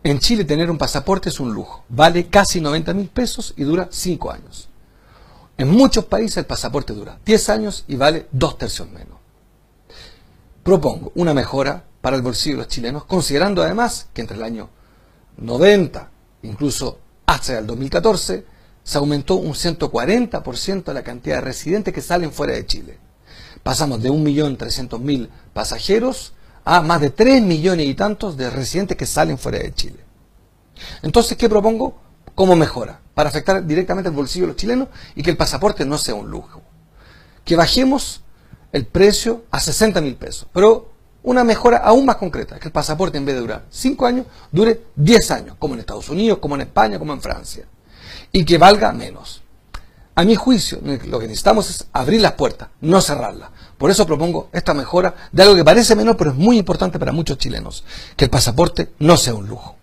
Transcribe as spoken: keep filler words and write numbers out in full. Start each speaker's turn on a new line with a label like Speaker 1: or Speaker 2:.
Speaker 1: En Chile tener un pasaporte es un lujo. Vale casi noventa mil pesos y dura cinco años. En muchos países el pasaporte dura diez años y vale dos tercios menos. Propongo una mejora para el bolsillo de los chilenos, considerando además que entre el año noventa, incluso hasta el dos mil catorce, se aumentó un ciento cuarenta por ciento la cantidad de residentes que salen fuera de Chile. Pasamos de un millón trescientos mil pasajeros a más de tres millones y tantos de residentes que salen fuera de Chile. Entonces, ¿qué propongo como mejora? Para afectar directamente el bolsillo de los chilenos y que el pasaporte no sea un lujo. Que bajemos el precio a sesenta mil pesos, pero una mejora aún más concreta, que el pasaporte en vez de durar cinco años, dure diez años, como en Estados Unidos, como en España, como en Francia, y que valga menos. A mi juicio, lo que necesitamos es abrir las puertas, no cerrarlas. Por eso propongo esta mejora de algo que parece menor, pero es muy importante para muchos chilenos, que el pasaporte no sea un lujo.